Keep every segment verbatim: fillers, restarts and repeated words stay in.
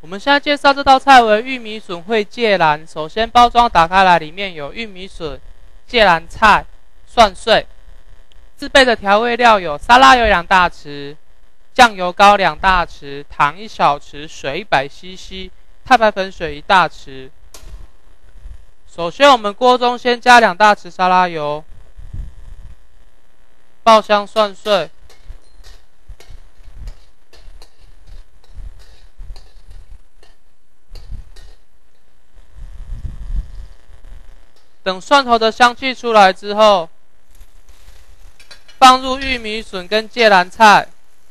我们现在介绍这道菜为玉米笋烩芥蓝。首先包装打开来，里面有玉米笋、芥蓝菜、蒜碎。自备的调味料有沙拉油两大匙、酱油膏两大匙、糖一小匙、水一百 C C、太白粉水一大匙。首先，我们锅中先加两大匙沙拉油，爆香蒜碎。 等蒜头的香气出来之后，放入玉米笋跟芥蓝菜，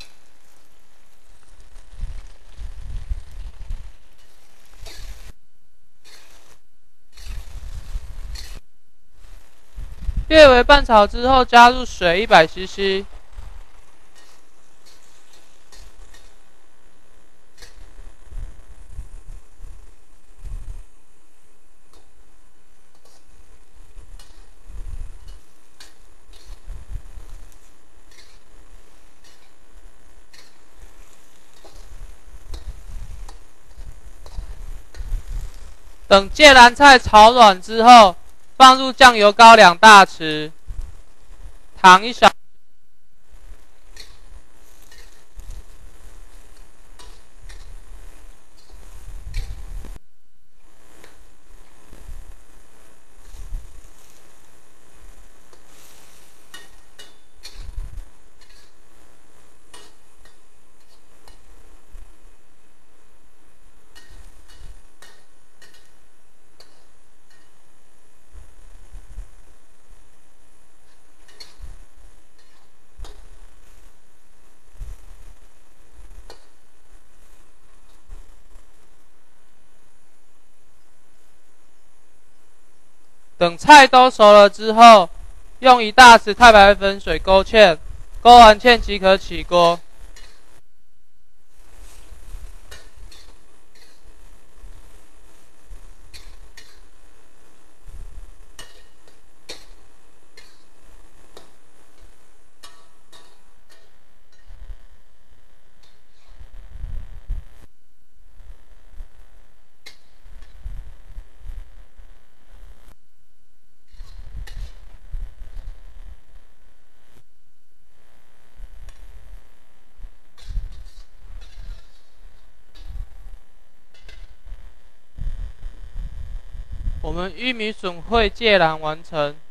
略微拌炒之后，加入水一百 C C。 等芥蓝菜炒软之后，放入酱油膏两大匙，糖一小。 等菜都熟了之后，用一大匙太白粉水勾芡，勾完芡即可起锅。我们玉米笋烩芥蓝完成。